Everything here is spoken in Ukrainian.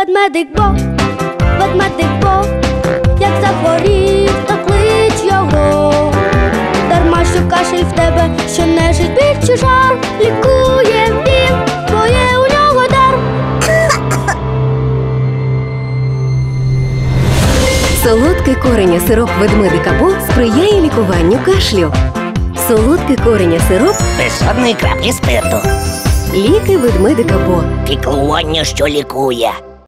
Ведмедик Бо, як захворів, то клич його. Дарма, що кашель в тебе, що нежить біль чи жар, лікує він, бо є у нього дар. Солодке кореня сироп ведмедика Бо сприяє лікуванню кашлю. Солодке кореня сироп Без жодної краплі спирту. – ліки ведмедика Бо. Піклування, що лікує.